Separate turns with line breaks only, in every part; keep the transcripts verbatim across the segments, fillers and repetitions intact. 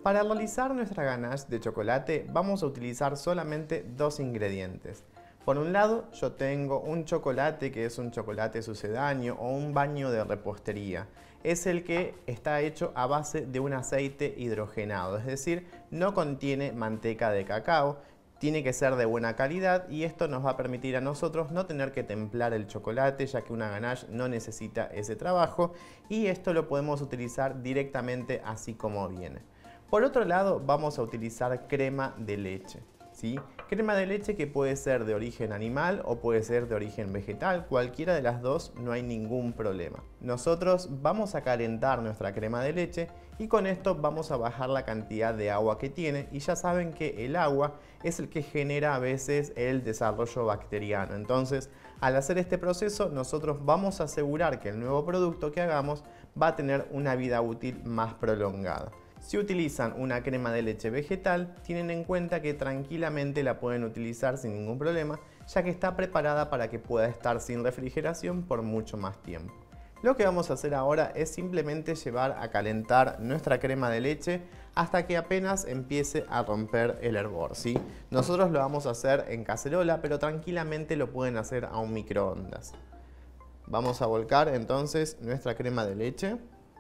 Para realizar nuestra ganache de chocolate vamos a utilizar solamente dos ingredientes. Por un lado, yo tengo un chocolate que es un chocolate sucedáneo o un baño de repostería. Es el que está hecho a base de un aceite hidrogenado, es decir, no contiene manteca de cacao, tiene que ser de buena calidad y esto nos va a permitir a nosotros no tener que templar el chocolate, ya que una ganache no necesita ese trabajo y esto lo podemos utilizar directamente así como viene. Por otro lado, vamos a utilizar crema de leche. ¿Sí? Crema de leche que puede ser de origen animal o puede ser de origen vegetal, cualquiera de las dos no hay ningún problema. Nosotros vamos a calentar nuestra crema de leche y con esto vamos a bajar la cantidad de agua que tiene y ya saben que el agua es el que genera a veces el desarrollo bacteriano. Entonces, al hacer este proceso nosotros vamos a asegurar que el nuevo producto que hagamos va a tener una vida útil más prolongada. Si utilizan una crema de leche vegetal, tienen en cuenta que tranquilamente la pueden utilizar sin ningún problema, ya que está preparada para que pueda estar sin refrigeración por mucho más tiempo. Lo que vamos a hacer ahora es simplemente llevar a calentar nuestra crema de leche hasta que apenas empiece a romper el hervor, ¿sí? Nosotros lo vamos a hacer en cacerola, pero tranquilamente lo pueden hacer a un microondas. Vamos a volcar entonces nuestra crema de leche.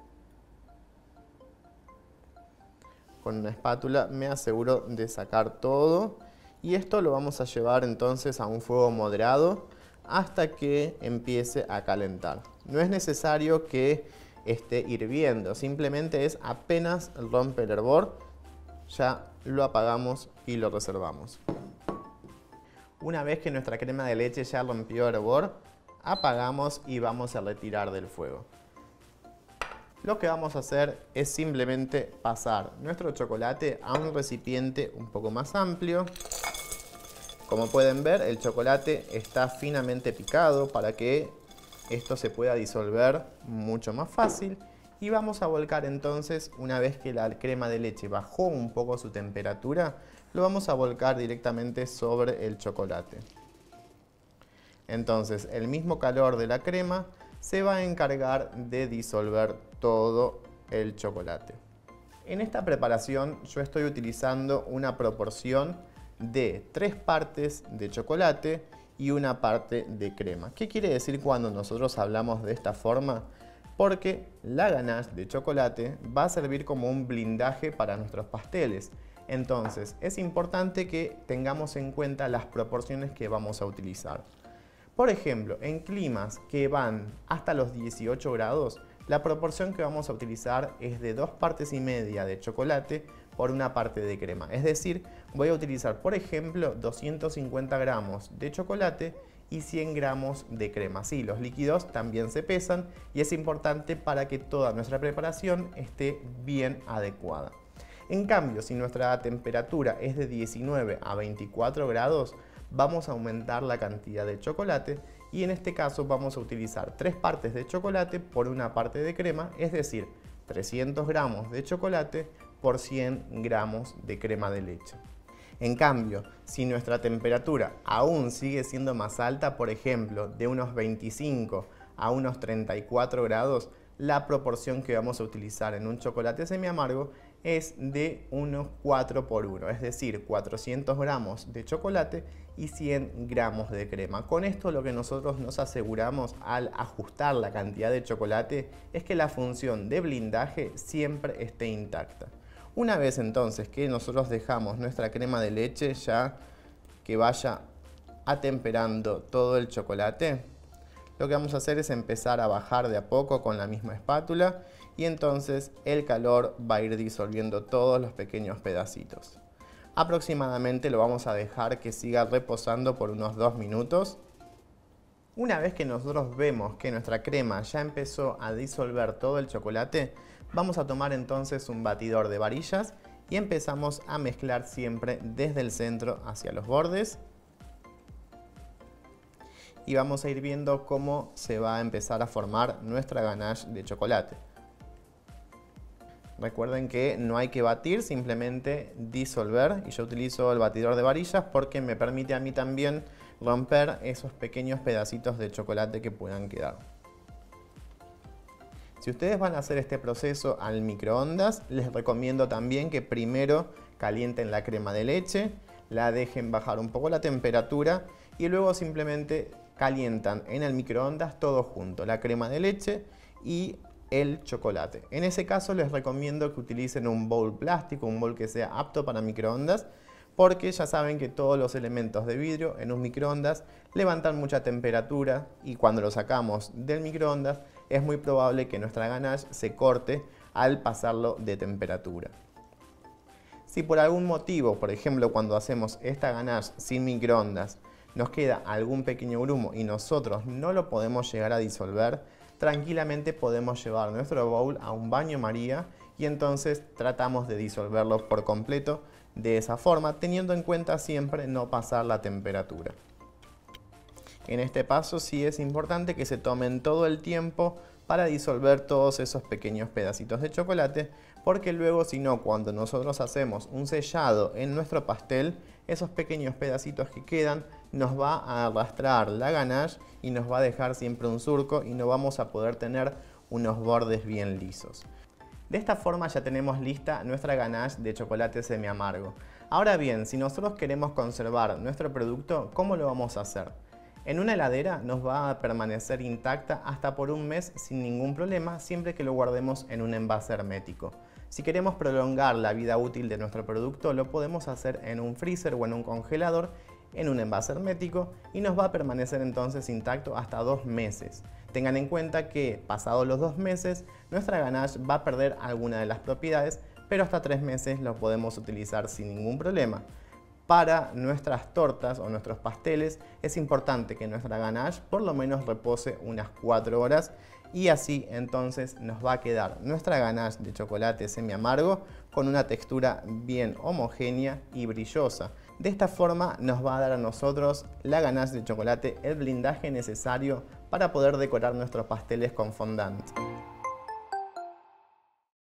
Con una espátula me aseguro de sacar todo y esto lo vamos a llevar entonces a un fuego moderado hasta que empiece a calentar. No es necesario que esté hirviendo, simplemente es apenas rompe el hervor, ya lo apagamos y lo reservamos. Una vez que nuestra crema de leche ya rompió el hervor, apagamos y vamos a retirar del fuego. Lo que vamos a hacer es simplemente pasar nuestro chocolate a un recipiente un poco más amplio. Como pueden ver, el chocolate está finamente picado para que esto se pueda disolver mucho más fácil. Y vamos a volcar entonces, una vez que la crema de leche bajó un poco su temperatura, lo vamos a volcar directamente sobre el chocolate. Entonces, el mismo calor de la crema se va a encargar de disolver todo el chocolate. En esta preparación yo estoy utilizando una proporción de tres partes de chocolate y una parte de crema. ¿Qué quiere decir cuando nosotros hablamos de esta forma? Porque la ganache de chocolate va a servir como un blindaje para nuestros pasteles. Entonces es importante que tengamos en cuenta las proporciones que vamos a utilizar. Por ejemplo, en climas que van hasta los dieciocho grados, la proporción que vamos a utilizar es de dos partes y media de chocolate por una parte de crema. Es decir, voy a utilizar, por ejemplo, doscientos cincuenta gramos de chocolate y cien gramos de crema. Sí, los líquidos también se pesan y es importante para que toda nuestra preparación esté bien adecuada. En cambio, si nuestra temperatura es de diecinueve a veinticuatro grados, vamos a aumentar la cantidad de chocolate y en este caso vamos a utilizar tres partes de chocolate por una parte de crema, es decir, trescientos gramos de chocolate por cien gramos de crema de leche. En cambio, si nuestra temperatura aún sigue siendo más alta, por ejemplo, de unos veinticinco a unos treinta y cuatro grados, la proporción que vamos a utilizar en un chocolate semiamargo es de unos cuatro por uno, es decir, cuatrocientos gramos de chocolate y cien gramos de crema. Con esto lo que nosotros nos aseguramos al ajustar la cantidad de chocolate es que la función de blindaje siempre esté intacta. Una vez entonces que nosotros dejamos nuestra crema de leche ya que vaya atemperando todo el chocolate, lo que vamos a hacer es empezar a bajar de a poco con la misma espátula y entonces el calor va a ir disolviendo todos los pequeños pedacitos. Aproximadamente lo vamos a dejar que siga reposando por unos dos minutos. Una vez que nosotros vemos que nuestra crema ya empezó a disolver todo el chocolate, vamos a tomar entonces un batidor de varillas y empezamos a mezclar siempre desde el centro hacia los bordes. Y vamos a ir viendo cómo se va a empezar a formar nuestra ganache de chocolate. Recuerden que no hay que batir, simplemente disolver, y yo utilizo el batidor de varillas porque me permite a mí también romper esos pequeños pedacitos de chocolate que puedan quedar. Si ustedes van a hacer este proceso al microondas, les recomiendo también que primero calienten la crema de leche, la dejen bajar un poco la temperatura y luego simplemente calientan en el microondas todo junto, la crema de leche y el chocolate. En ese caso les recomiendo que utilicen un bowl plástico, un bowl que sea apto para microondas, porque ya saben que todos los elementos de vidrio en un microondas levantan mucha temperatura y cuando lo sacamos del microondas es muy probable que nuestra ganache se corte al pasarlo de temperatura. Si por algún motivo, por ejemplo cuando hacemos esta ganache sin microondas, nos queda algún pequeño grumo y nosotros no lo podemos llegar a disolver, tranquilamente podemos llevar nuestro bowl a un baño María y entonces tratamos de disolverlo por completo de esa forma, teniendo en cuenta siempre no pasar la temperatura. En este paso sí es importante que se tomen todo el tiempo para disolver todos esos pequeños pedacitos de chocolate, porque luego si no, cuando nosotros hacemos un sellado en nuestro pastel, esos pequeños pedacitos que quedan nos va a arrastrar la ganache y nos va a dejar siempre un surco y no vamos a poder tener unos bordes bien lisos. De esta forma ya tenemos lista nuestra ganache de chocolate semi amargo. Ahora bien, si nosotros queremos conservar nuestro producto, ¿cómo lo vamos a hacer? En una heladera nos va a permanecer intacta hasta por un mes sin ningún problema, siempre que lo guardemos en un envase hermético. Si queremos prolongar la vida útil de nuestro producto, lo podemos hacer en un freezer o en un congelador, en un envase hermético, y nos va a permanecer entonces intacto hasta dos meses. Tengan en cuenta que pasados los dos meses, nuestra ganache va a perder alguna de las propiedades, pero hasta tres meses lo podemos utilizar sin ningún problema. Para nuestras tortas o nuestros pasteles es importante que nuestra ganache por lo menos repose unas cuatro horas y así entonces nos va a quedar nuestra ganache de chocolate semi amargo con una textura bien homogénea y brillosa. De esta forma nos va a dar a nosotros la ganache de chocolate el blindaje necesario para poder decorar nuestros pasteles con fondant.